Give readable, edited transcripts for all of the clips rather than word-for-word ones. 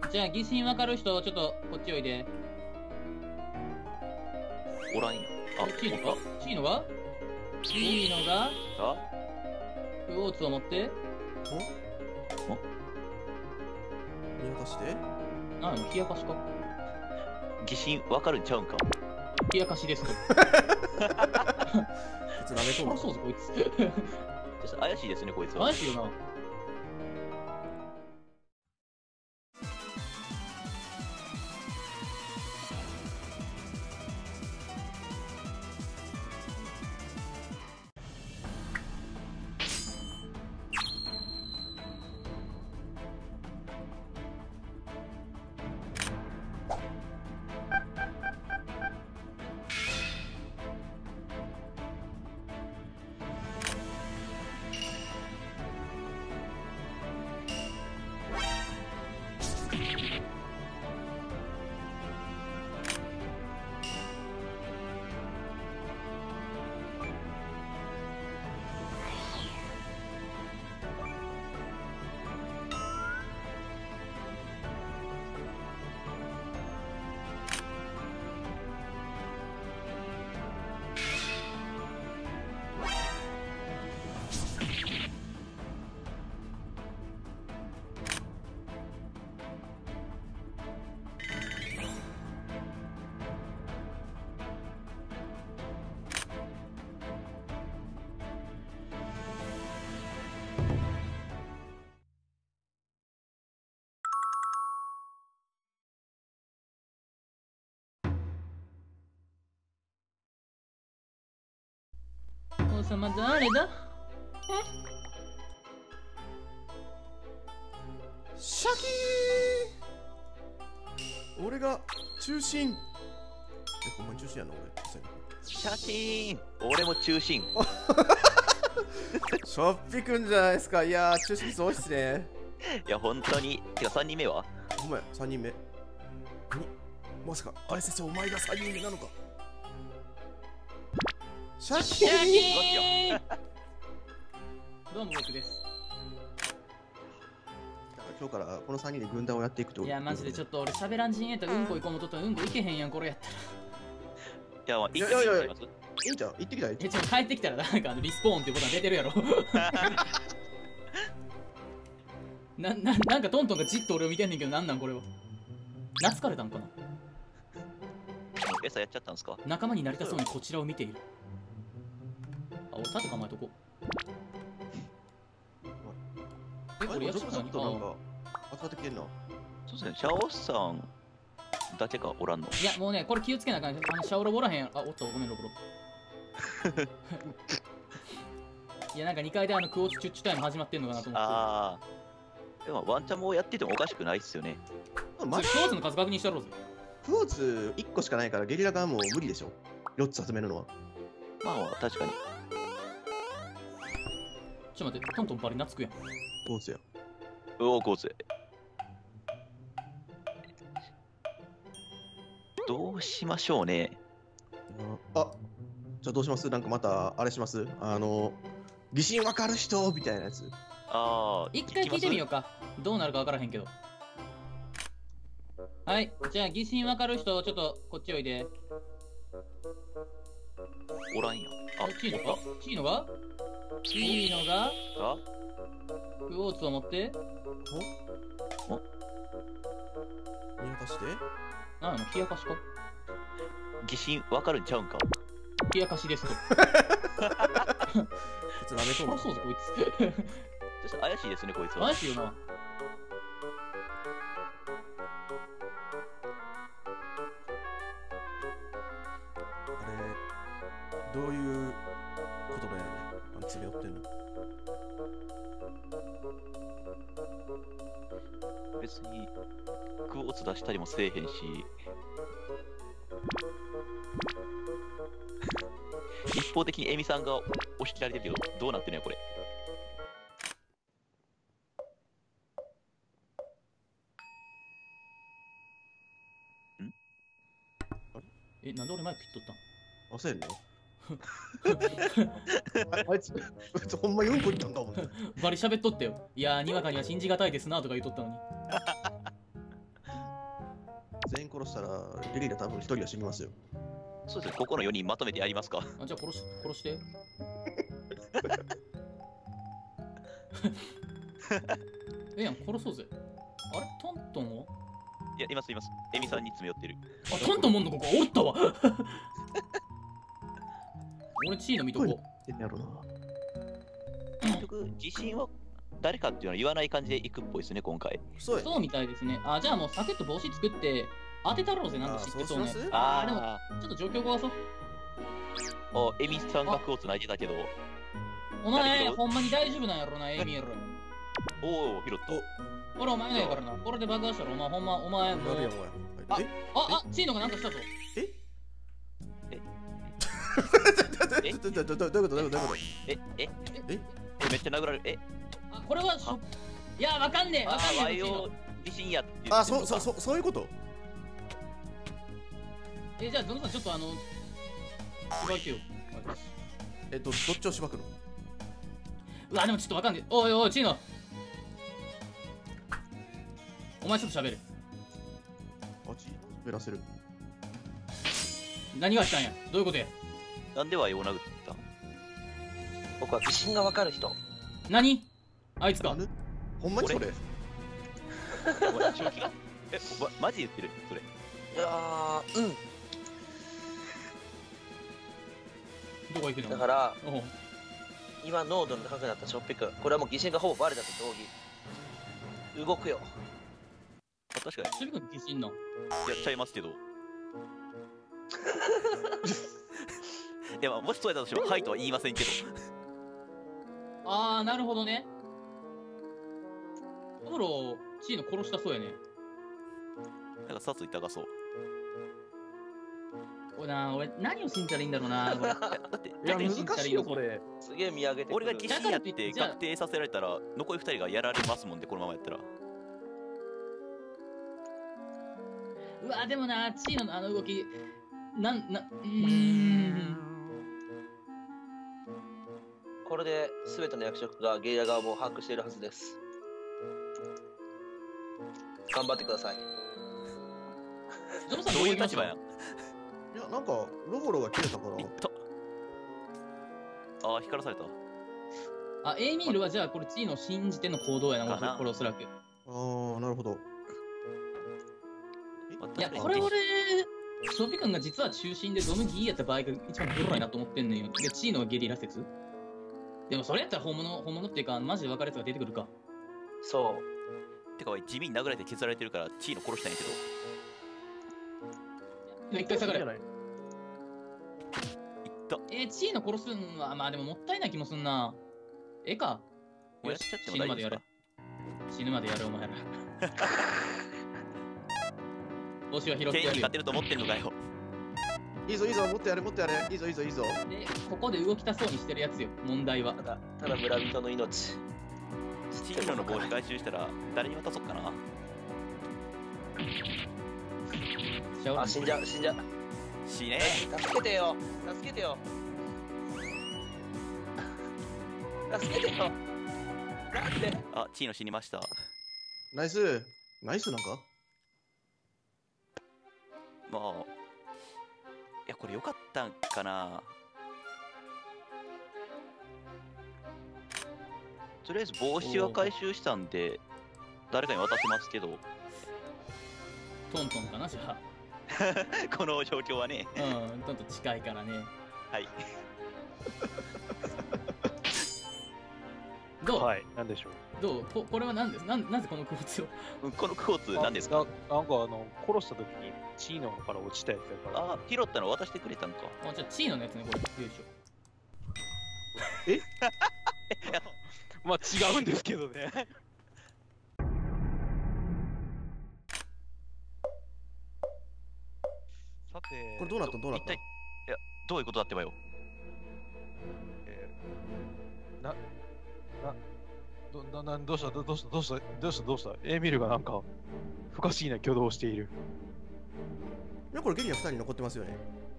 じゃあ疑心わかる人、ちょっとこっちおいで。 おらんや。 チーノかチーノがチーノがクォーツを持って。 見渡して。 なんやの、冷やかしか。 疑心わかるんちゃうんか。 冷やかしですと。 こいつなめとんの。 そうぞこいつ。 ちょっと怪しいですね、こいつは。 怪しいよな。王様誰だ？ シャキー。俺が中心。ほんまに中心やな俺。 写真俺も中心。 しょっぴくんじゃないですか。いやー、中心そうっすね。 いや、本当に。てか、3人目はごめん、3人目。まさか、大切お前が3人目なのか。シャキシャー。 キーどうも僕です。 今日からこの3人で軍団をやっていくと。 いやマジでちょっと俺喋らん陣営とうんこ行こうもとったらうんこ行けへんやんこれやったら。 いや、まあ、いいいやいやいやいいじゃん、行ってきたらいい。 帰ってきたらなんかリスポーンっていうボタン出てるやろ。なんかトントンがじっと俺を見てんねんけどなんなんこれは。懐かれたんかな。 餌やっちゃったんですか。 仲間になりたそうにこちらを見ている。あ、俺盾構えとこう。これやっちゃったちょっとなんか集まってきてんな。 そうですね、シャオさんだけがおらんの。 いやもうねこれ気をつけなあかん。シャオロボらへんやろ。あ、おっとごめんロボロ。いやなんか2階でクォーツチュッチュタイム始まってんのかなと思って。 ああ。でもワンチャンもやっててもおかしくないっすよね。 まずクォーツの数確認してやろうぜ。 クォーツ1個しかないからゲリラガンも無理でしょ。4つ集めるのは。 まあ確かに。 ちょっと待って、トントンバリ懐くやん。 クォーツや。 おお、こうぜ。どうしましょうね。 あ、じゃあどうします？なんかまたあれします？疑心わかる人みたいなやつ。 ああ。 一回聞いてみようか。どうなるか分からへんけど。はい、じゃあ疑心わかる人、ちょっとこっちおいで。 おらんや。あ、 チーノかチーノがチーノがあクォーツを持って。 見渡して。 なんやの、冷やかしか。 疑心わかるんちゃうんか。 冷やかしですと。 こいつなめとんの。 そうぞこいつ。 ちょっと怪しいですね、こいつは。 怪しいよな。 どういうことだよね。詰め寄ってんの。 別にクォーツ出したりもせえへんし。一方的にエミさんが押し切られてるけど、どうなってんのやこれ。 なんで俺マイク切っとっ焦るのあいつほんま4個いったんかもね。 たんバリ喋っとったよ。いやー、にわかには信じがたいですなとか言っとったのに。 殺したら、ゲリラ多分一人は死にますよ。 そうですね、ここの4人まとめてやりますか。 あ、じゃあ殺して。ええやん、殺そうぜ。あれトントンはいや、います。エミさんに詰め寄ってる。 あ、トントンもんのここおったわ。俺チーノ見とこう。 やろな。 結局、自信は誰かっていうのは言わない感じで行くっぽいですね、今回。 そうみたいですね。あ、じゃあもうサクッと帽子作って当てたろうぜ、なんか知ってそうね。でも、ちょっと状況壊そう。 エミさんがクをつないでたけど。 お前、ほんまに大丈夫なんやろな、エミール。 おお、拾った。 これお前のやからな。これで爆破したら、お前もう。チーノがなんかしたぞ。 どういうことめっちゃ殴られる。 あ、これはいや、わかんねえ。 ワイオ自信やって。 あ、そういうこと。 じゃあ、ゾノさん、ちょっとしばきよ。 どっちをしばくの？ うわ、でもちょっとわかんねえ。おい、チーノ。お前ちょっと喋る。 あ、チーノ滑らせる。 何がしたんや？どういうことや？ なんでワイオ殴った？ 僕は自信がわかる人。 何？あいつか。 ほんまにそれ？ 正気が？マジ言ってるそれ。 いやー、うん。 どこ行くの？ だから、今濃度の高くなったショッピック、これはもう疑心がほぼバレたと同義。動くよ。 確かに。 ショッピックの疑心な。 やっちゃいますけど。いや、もしそうやったとしても、はいとは言いませんけど。 あー、なるほどね。お風呂、チーノ殺したそうやね。 なんか殺意高そう。 俺何を信じたらいいんだろうな。だって、いや、難しいよ、これ。 すげえ見上げて。 俺が疑心やって確定させられたら、残り2人がやられますもんで、このままやったら。 うわ、でもな、チーノのあの動き、 これで全ての役職がゲリラ側も把握しているはずです。頑張ってください。 どういう立場やん。 いや、なんか、ロボロが切れたから。 ああ、光らされた。 あ、エイミールはじゃあこれチーノを信じての行動やな、これおそらく。 ああ、なるほど。 いや、これ俺、ショッピ君が実は中心でドムギーやった場合が一番ボロいなと思ってんねんよ。で、チーノはゲリラ説。でもそれやったら本物っていうか、マジで分かるやつが出てくるか。 そう。 てか、地味に殴られて削られてるから、チーノ殺したんやけど。一回下がれ。チーノ殺すんは、まあでももったいない気もすんな。か。よし、死ぬまでやれ。死ぬまでやれ、お前ら。帽子は拾ってやるよ。 権威勝てると思ってんのかよ。 いいぞ、もっとやれ。いいぞ。 で、ここで動きたそうにしてるやつよ、問題は。 ただ村人の命。 チーノの帽子回収したら、誰に渡そうかな。 あ、死んじゃう。 死ね助けてよ。なんで。 あ、チーノ死にました。 ナイスなんかまあ、いや、これ良かったんかな。とりあえず帽子は回収したんで、誰かに渡しますけど。 トントンかな、じゃあ。 この状況はね。 トントン近いからね。 はい。 どう？ はい、なんでしょう。 どう？これは何です？なぜこのクォーツを？ このクォーツ何ですか？ なんか殺した時にチーノから落ちたやつやから。 あ、拾ったの渡してくれたんか。 じゃあチーノのやつね、これ。よいしょ。 まあ違うんですけどね。さて、 これどうなった？ いや、どういうことだってばよ。 どうしたエミルがなんか不可思議な挙動をしている。 いや、これゲリラ2人残ってますよね。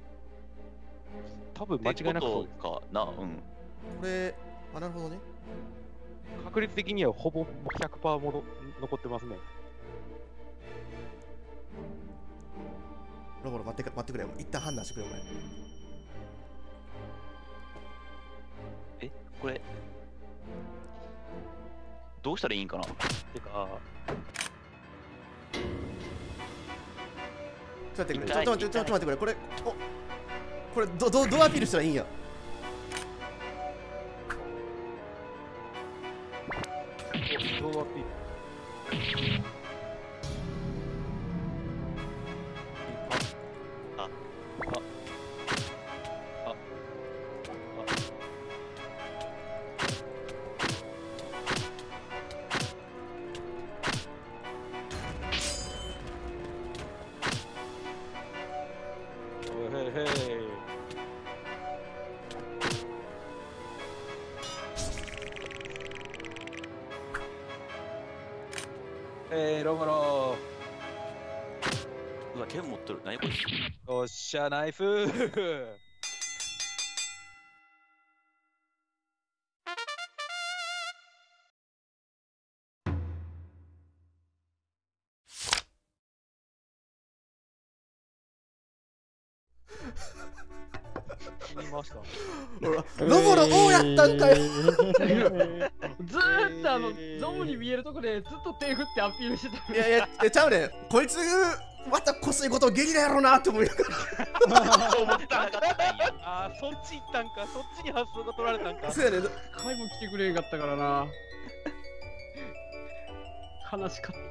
多分間違いなくそうかな。 これ、なるほどね。 確率的にはほぼ 100% 残ってますね。 ロボロ待ってくれ。一旦判断してくれ、お前。 これ、どうしたらいいんかな。 てか、 ちょっと待ってくれ。ちょっと待ってくれ。これ、これどうアピールしたらいいんや。 どうアピール。ロボロうわ、剣持っとる。何これ。 よっしゃ、ナイフ言いました。 ロボロ王やったんかよ。 ずーっとゾムに見えるとこでずっと手振ってアピールしてた。 いやちゃうねん。こいつまたこすいことをゲリラやろうなって思いながら。 あー、そっち行ったんか。そっちに発想が取られたんか。 そうやねん。 回も来てくれんかったからな。悲しかった。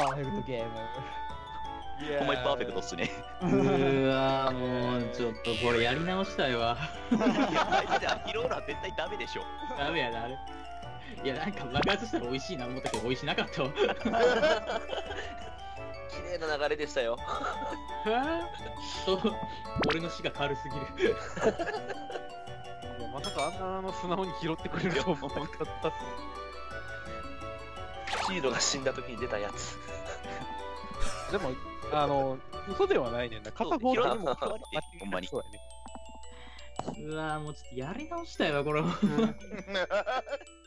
パーフェクトゲーム。 ほんまにパーフェクトっすね。 うーわーもうちょっとこれやり直したいわ。 いや、マジでアキローラは絶対ダメでしょ。 ダメやなあれ。いやなんか爆発したら美味しいな思ったけど美味しなかったわ。 綺麗な流れでしたよ。 そう俺の死が軽すぎる。 いやまさかあんな素直に拾ってくれると思わなかったっす。 シードが死んだ時に出たやつ。 でも、嘘ではないねんな。片方だけもほんまに。 そうやね。 うわーもうちょっとやり直したいわこれ。